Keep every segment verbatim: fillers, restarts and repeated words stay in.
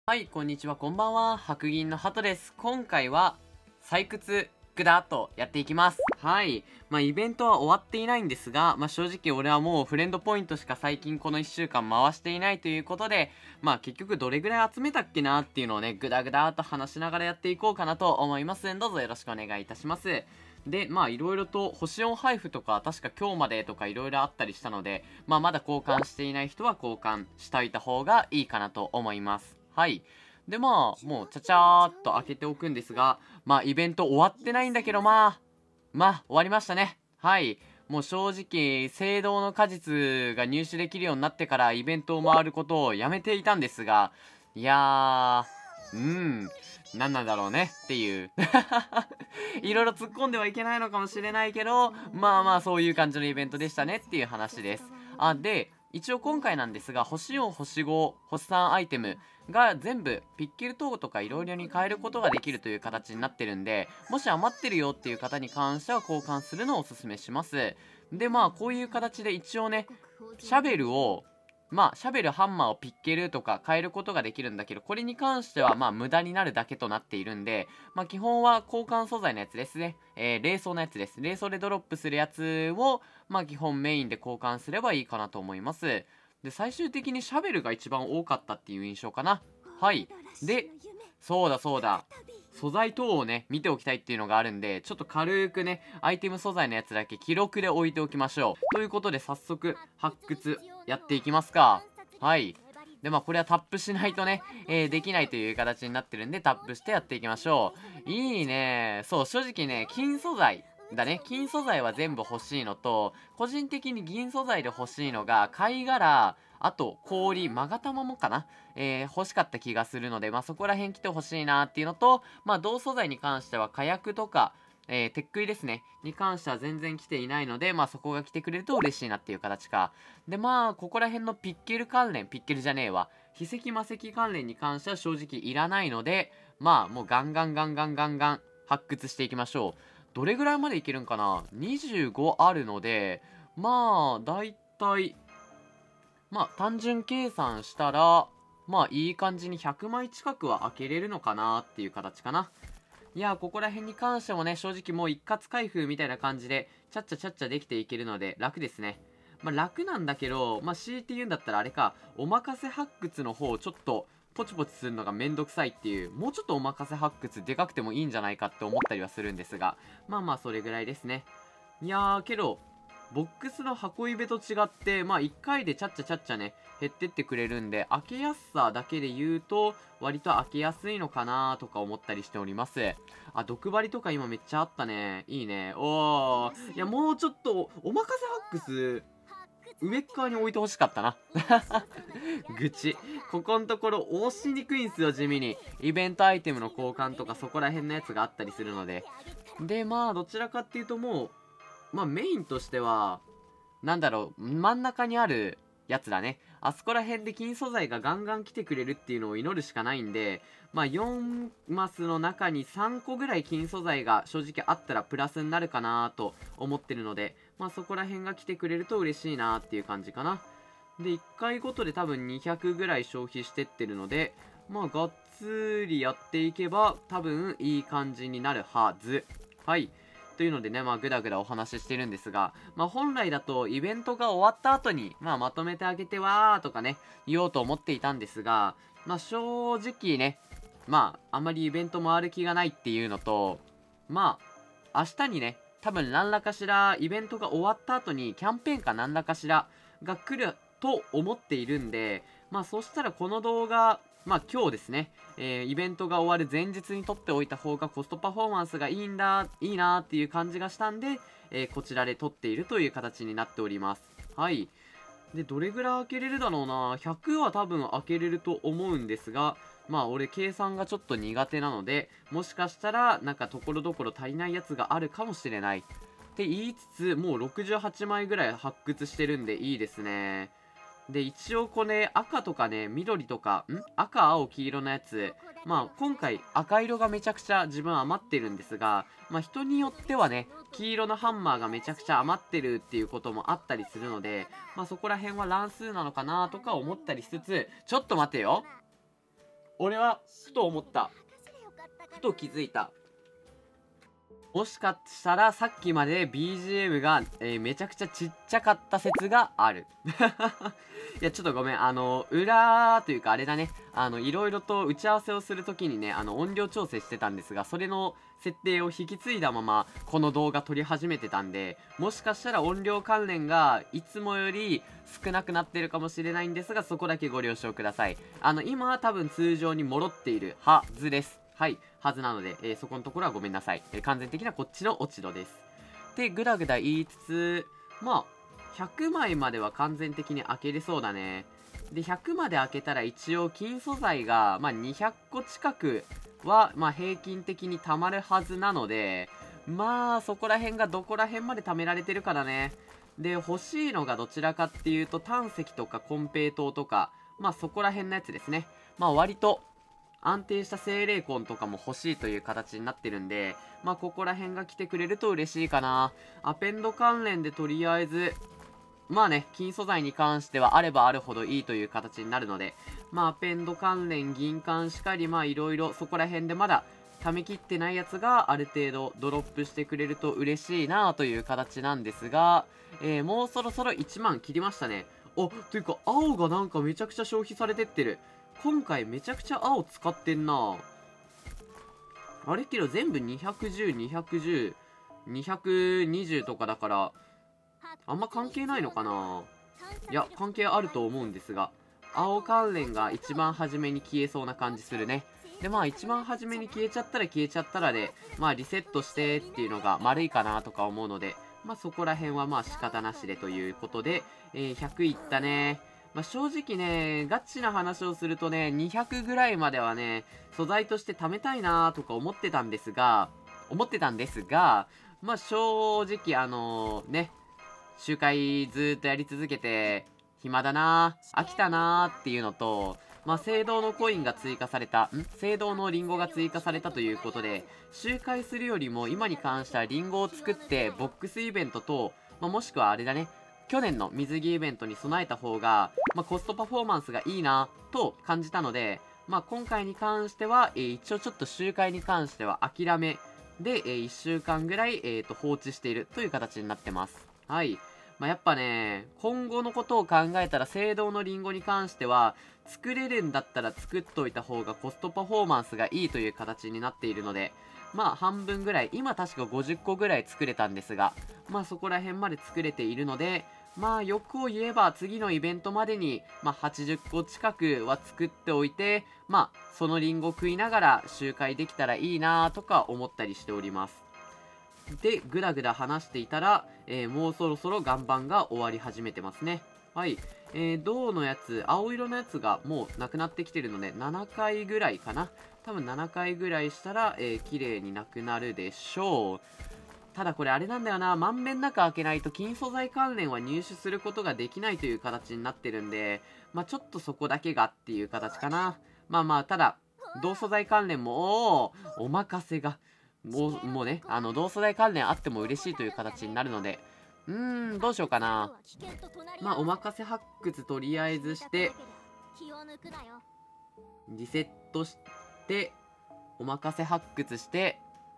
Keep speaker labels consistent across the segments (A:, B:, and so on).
A: はい、こんにちは、こんばんは。白銀の鳩です。今回は、採掘グダーっとやっていきます。はい。まあ、イベントは終わっていないんですが、まあ、正直俺はもうフレンドポイントしか最近このいっしゅうかん回していないということで、まあ、結局どれぐらい集めたっけなっていうのをね、グダグダーっと話しながらやっていこうかなと思います。どうぞよろしくお願いいたします。で、まあ、いろいろと星よん配布とか、確か今日までとかいろいろあったりしたので、まあ、まだ交換していない人は交換しておいた方がいいかなと思います。はい。で、まあ、もう、ちゃちゃーっと開けておくんですが、まあ、イベント終わってないんだけど、まあ、まあ、終わりましたね。はい。もう正直、聖堂の果実が入手できるようになってからイベントを回ることをやめていたんですが、いやー、うーん、何なんだろうねっていう。いろいろ突っ込んではいけないのかもしれないけど、まあまあそういう感じのイベントでしたねっていう話です。あ、で、一応今回なんですが、星よん、星ご、星さんアイテムが全部ピッケル等とかいろいろに変えることができるという形になってるんで、もし余ってるよっていう方に関しては交換するのをおすすめします。で、まあこういう形で一応ね、シャベルを、まあ、シャベル、ハンマーをピッケルとか変えることができるんだけど、これに関してはまあ無駄になるだけとなっているんで、まあ基本は交換素材のやつですね。えー、冷装のやつです。冷装でドロップするやつを、まあ基本メインで交換すればいいかなと思います。で、最終的にシャベルが一番多かったっていう印象かな。はい。で、そうだそうだ。素材等をね、見ておきたいっていうのがあるんで、ちょっと軽くね、アイテム素材のやつだけ記録で置いておきましょう。ということで早速、発掘やっていきますか。はい。で、まあこれはタップしないとね、えー、できないという形になってるんで、タップしてやっていきましょう。いいね。そう、正直ね、金素材。だね。金素材は全部欲しいのと、個人的に銀素材で欲しいのが、貝殻、あと氷、マガタマもかな、えー、欲しかった気がするので、まあそこら辺来て欲しいなっていうのと、まあ銅素材に関しては火薬とか、えー、鉄杭ですね。に関しては全然来ていないので、まあそこが来てくれると嬉しいなっていう形か。で、まあ、ここら辺のピッケル関連、ピッケルじゃねえわ。秘跡魔石関連に関しては正直いらないので、まあもうガンガンガンガンガンガン発掘していきましょう。どれぐらいまでいけるんかな ?にじゅうご あるので、まあ、だいたい、まあ、単純計算したら、まあ、いい感じにひゃくまい近くは開けれるのかなっていう形かな。いやー、ここら辺に関してもね、正直もう一括開封みたいな感じで、ちゃっちゃちゃっちゃできていけるので、楽ですね。まあ、楽なんだけど、まあ、強いて言うんだったらあれか、お任せ発掘の方、ちょっと、ポチポチするのがめんどくさいっていう、もうちょっとお任せ発掘でかくてもいいんじゃないかって思ったりはするんですが、まあまあ、それぐらいですね。いやー、けど、ボックスの箱入れと違って、まあいっかいでちゃっちゃちゃっちゃね、減ってってくれるんで、開けやすさだけで言うと、割と開けやすいのかなとか思ったりしております。あ、毒針とか今めっちゃあったね。いいね。おー。いや、もうちょっと、お任せハックス、上っ側に置いてほしかったな。愚痴。ここのところ押しにくいんすよ、地味に。イベントアイテムの交換とかそこら辺のやつがあったりするので。で、まあ、どちらかっていうともう、まあメインとしては、なんだろう、真ん中にあるやつだね。あそこら辺で金素材がガンガン来てくれるっていうのを祈るしかないんで、まあよんマスの中にさんこぐらい金素材が正直あったらプラスになるかなと思ってるので、まあそこら辺が来てくれると嬉しいなっていう感じかな。で、いっかいごとで多分にひゃくぐらい消費してってるので、まあがっつりやっていけば多分いい感じになるはず。はい。というのでね、まあ、ぐだぐだお話ししてるんですが、まあ、本来だとイベントが終わった後に、まあ、まとめてあげてわーとかね、言おうと思っていたんですが、まあ、正直ね、まあ、あんまりイベント回る気がないっていうのと、まあ、明日にね、多分何らかしらイベントが終わった後にキャンペーンか何らかしらが来ると思っているんで、まあ、そしたらこの動画、まあ今日ですね、えー、イベントが終わる前日に撮っておいた方がコストパフォーマンスがいいんだ、いいなーっていう感じがしたんで、えー、こちらで撮っているという形になっております。はい。で、どれぐらい開けれるだろうな。ひゃくは多分開けれると思うんですが、まあ俺計算がちょっと苦手なので、もしかしたらなんかところどころ足りないやつがあるかもしれない。って言いつつ、もうろくじゅうはちまいぐらい発掘してるんでいいですね。で、一応これ赤とかね、緑とか、ん赤、青、黄色のやつ。まあ今回赤色がめちゃくちゃ自分余ってるんですが、まあ人によってはね、黄色のハンマーがめちゃくちゃ余ってるっていうこともあったりするので、まあそこら辺は乱数なのかなとか思ったりしつつ、ちょっと待てよ。 俺はふと思った。ふと気づいた。もしかしたらさっきまで ビージーエム が、えーめちゃくちゃちっちゃかった説がある。いや、ちょっとごめん。あの、裏というかあれだね。あの、いろいろと打ち合わせをするときにね、あの、音量調整してたんですが、それの設定を引き継いだまま、この動画撮り始めてたんで、もしかしたら音量関連がいつもより少なくなってるかもしれないんですが、そこだけご了承ください。あの、今は多分通常に戻っているはずです。はい、はずなので、えー、そこのところはごめんなさい。えー、完全的なこっちの落ち度です。で、ぐだぐだ言いつつ、まあ、ひゃくまいまでは完全的に開けれそうだね。で、ひゃくまで開けたら一応金素材が、まあ、にひゃっこ近くは、まあ、平均的に貯まるはずなので、まあ、そこら辺がどこら辺まで貯められてるからね。で、欲しいのがどちらかっていうと、胆石とかコンペイトウとか、まあ、そこら辺のやつですね。まあ、割と、安定した精霊魂とかも欲しいという形になってるんで、まあ、ここら辺が来てくれると嬉しいかな。アペンド関連でとりあえず、まあね、金素材に関してはあればあるほどいいという形になるので、まあ、アペンド関連、銀冠しかり、まあ、いろいろそこら辺でまだ、溜め切ってないやつがある程度ドロップしてくれると嬉しいなという形なんですが、えー、もうそろそろいちまん切りましたね。お、というか、青がなんかめちゃくちゃ消費されてってる。今回めちゃくちゃ青使ってんな。あれけど全部にひゃくじゅう、にひゃくじゅう、にひゃくにじゅうとかだから、あんま関係ないのかな。いや、関係あると思うんですが、青関連が一番初めに消えそうな感じするね。で、まあ一番初めに消えちゃったら消えちゃったらで、まあリセットしてっていうのが丸いかなとか思うので、まあそこら辺はまあ仕方なしでということで、えー、ひゃくいったね。まあ、正直ね、ガチな話をするとね、にひゃくぐらいまではね、素材として貯めたいなとか思ってたんですが、思ってたんですが、まあ、正直あのね、周回ずーっとやり続けて、暇だな飽きたなっていうのと、まあ、聖堂のコインが追加された、ん聖堂のリンゴが追加されたということで、周回するよりも今に関してはリンゴを作って、ボックスイベントと、まあ、もしくはあれだね、去年の水着イベントに備えた方が、まあ、コストパフォーマンスがいいなと感じたので、まあ、今回に関しては、えー、一応ちょっと周回に関しては諦めで、えー、いっしゅうかんぐらい、えー、と放置しているという形になってます。はい。まあ、やっぱね、今後のことを考えたら、聖堂のリンゴに関しては、作れるんだったら作っといた方がコストパフォーマンスがいいという形になっているので、まあ半分ぐらい、今確かごじゅっこぐらい作れたんですが、まあそこら辺まで作れているので、まあ欲を言えば次のイベントまでに、まあはちじゅっこ近くは作っておいて、まあそのリンゴ食いながら周回できたらいいなとか思ったりしております。で、ぐだぐだ話していたら、えー、もうそろそろ岩盤が終わり始めてますね。はい。えー、銅のやつ、青色のやつがもうなくなってきてるので、ななかいぐらいかな。多分ななかいぐらいしたら、えー、綺麗になくなるでしょう。ただこれあれなんだよな、まんべんなく開けないと金素材関連は入手することができないという形になってるんで、まあちょっとそこだけがっていう形かな。まあまあ、ただ、同素材関連も、おー、お任せが。もう、もうね、あの、同素材関連あっても嬉しいという形になるので、うーん、どうしようかな。まあ、お任せ発掘とりあえずして、リセットして、お任せ発掘して、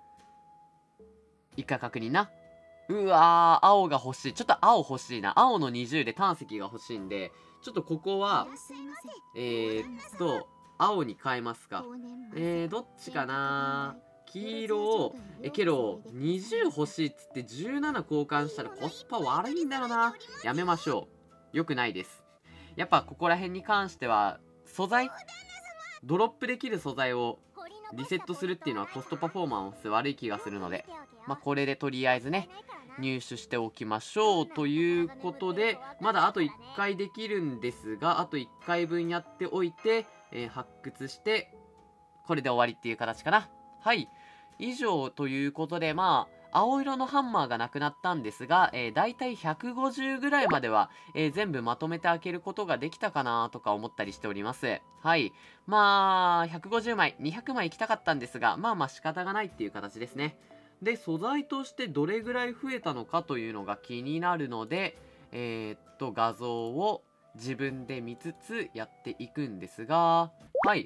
A: 一回確認な。うわー、青が欲しい。ちょっと青欲しいな。青のにじゅうで胆石が欲しいんで、ちょっとここは、えーっと、青に変えますか。えー、どっちかな黄色を、え、けど、にじゅう欲しいっつってじゅうなな交換したらコスパ悪いんだよな。やめましょう。よくないです。やっぱここら辺に関しては、素材ドロップできる素材をリセットするっていうのはコストパフォーマンス悪い気がするので、まあ、これでとりあえずね、入手しておきましょうということで、まだあといっかいできるんですが、あといっかいぶんやっておいて、えー、発掘して、これで終わりっていう形かな。はい。以上ということで、まあ、青色のハンマーがなくなったんですが、えー、だいたいひゃくごじゅうぐらいまでは、えー、全部まとめて開けることができたかなとか思ったりしております。はい。まあ、ひゃくごじゅうまい、にひゃくまい行きたかったんですが、まあまあ仕方がないっていう形ですね。で、素材としてどれぐらい増えたのかというのが気になるので、えー、っと、画像を自分で見つつやっていくんですが、はい。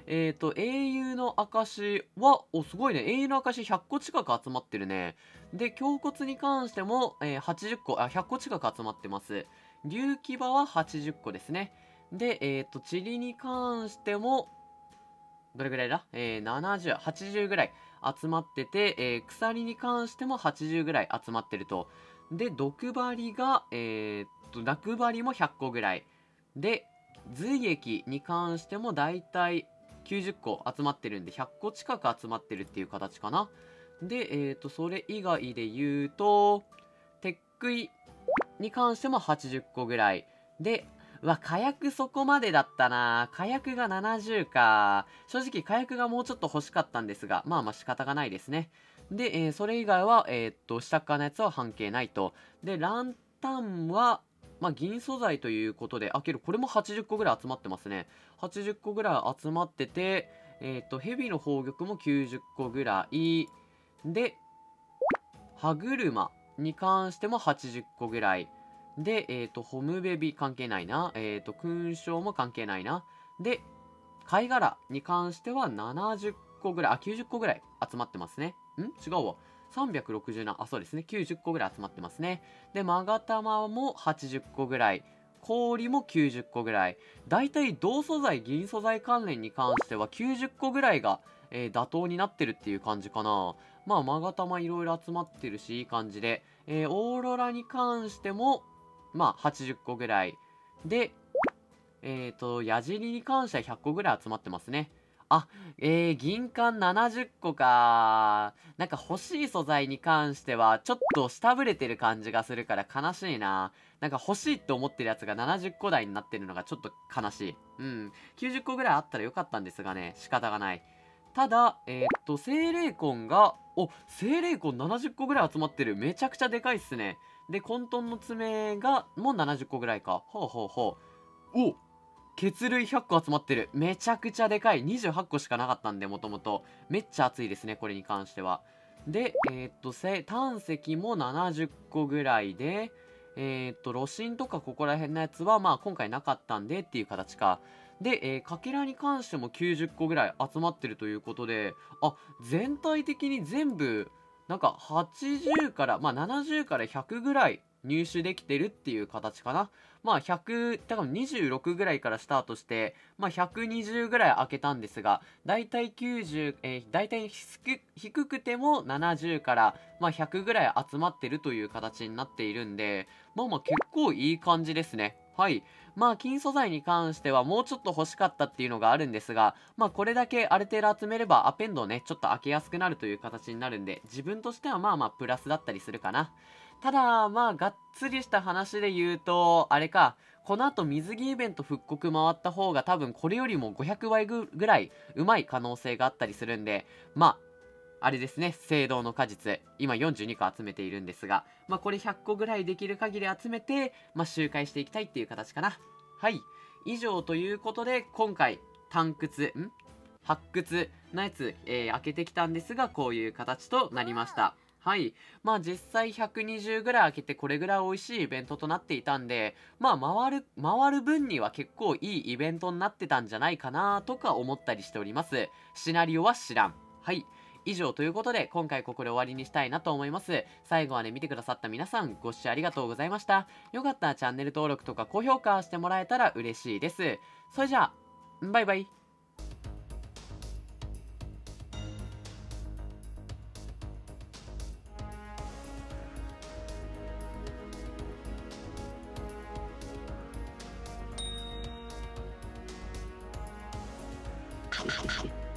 A: えっと、英雄の証は、お、すごいね。英雄の証ひゃっこ近く集まってるね。で、胸骨に関しても、えーはちじゅっこ、あ、ひゃっこ近く集まってます。竜牙ははちじゅっこですね。で、えっと、塵に関しても、どれぐらいだえー、ななじゅう、はちじゅうぐらい集まってて、えー、鎖に関してもはちじゅうぐらい集まってると。で、毒針が、えー、っと、毒針もひゃっこぐらい。で、髄液に関してもだいたいきゅうじゅっこ集まってるんで、ひゃっこ近く集まってるっていう形かな。で、えー、っと、それ以外で言うと、鉄杭に関してもはちじゅっこぐらい。で、うわ、火薬そこまでだったな。火薬がななじゅうか。正直火薬がもうちょっと欲しかったんですが、まあまあ仕方がないですね。で、えーそれ以外は、えーっと、下っ側のやつは関係ないと。で、ランタンは、まあ銀素材ということで、あ、けどこれもはちじゅっこぐらい集まってますね。はちじゅっこぐらい集まってて、えーっと、ヘビの宝玉もきゅうじゅっこぐらい。で、歯車に関してもはちじゅっこぐらい。で、えっ、と、ホムベビ関係ないな。えっ、と、勲章も関係ないな。で、貝殻に関してはななじゅっこぐらい、あ、きゅうじゅっこぐらい集まってますね。ん違うわ。さんびゃくろくじゅうなな、あ、そうですね。きゅうじゅっこぐらい集まってますね。で、マガタマもはちじゅっこぐらい。氷もきゅうじゅっこぐらい。だいたい銅素材、銀素材関連に関してはきゅうじゅっこぐらいが、えー妥当になってるっていう感じかな。まあ、マガタマいろいろ集まってるし、いい感じで。えーオーロラに関しても、まあ、はちじゅっこぐらい。で、えっ、と、矢尻に関してはひゃっこぐらい集まってますね。あ、えー、銀冠ななじゅっこか。なんか欲しい素材に関しては、ちょっと下振れてる感じがするから悲しいな。なんか欲しいって思ってるやつがななじゅっこ台になってるのがちょっと悲しい。うん。きゅうじゅっこぐらいあったらよかったんですがね、仕方がない。ただ、えーっと、精霊魂が、お、精霊魂ななじゅっこぐらい集まってる。めちゃくちゃでかいっすね。で、混沌の爪が、もうななじゅっこぐらいか。ほうほうほう。お、血類ひゃっこ集まってる。めちゃくちゃでかい。にじゅうはっこしかなかったんで、もともと。めっちゃ熱いですね、これに関しては。で、えーっと、せ胆石もななじゅっこぐらいで、えーっと、炉心とかここら辺のやつは、まあ今回なかったんでっていう形か。で、えーかけらに関してもきゅうじゅっこぐらい集まってるということで、あ、全体的に全部、なんかはちじゅうから、まあななじゅうからひゃくぐらい入手できてるっていう形かな。まあひゃく、多分にじゅうろくぐらいからスタートして、まあひゃくにじゅうぐらい開けたんですが、だいたいきゅうじゅう、えー、だいたい低低くてもななじゅうから、まあひゃくぐらい集まってるという形になっているんで、まあまあ結構いい感じですね。はい。まあ金素材に関してはもうちょっと欲しかったっていうのがあるんですが、まあこれだけある程度集めればアペンドをね、ちょっと開けやすくなるという形になるんで、自分としてはまあまあプラスだったりするかな。ただ、まあ、がっつりした話で言うと、あれか、この後水着イベント復刻回った方が多分これよりもごひゃくばいぐらい上手い可能性があったりするんで、まあ、あれですね、聖堂の果実、今よんじゅうにこ集めているんですが、まあこれひゃっこぐらいできる限り集めて、まあ周回していきたいっていう形かな。はい。以上ということで、今回、探掘、ん発掘のやつ、えー開けてきたんですが、こういう形となりました。はい。まあ実際ひゃくにじゅうぐらい開けてこれぐらい美味しいイベントとなっていたんで、まあ回る、回る分には結構いいイベントになってたんじゃないかなとか思ったりしております。シナリオは知らん。はい。以上ということで、今回ここで終わりにしたいなと思います。最後まで見てくださった皆さん、ご視聴ありがとうございました。よかったらチャンネル登録とか高評価してもらえたら嬉しいです。それじゃあ、バイバイ。
B: はいはいはい。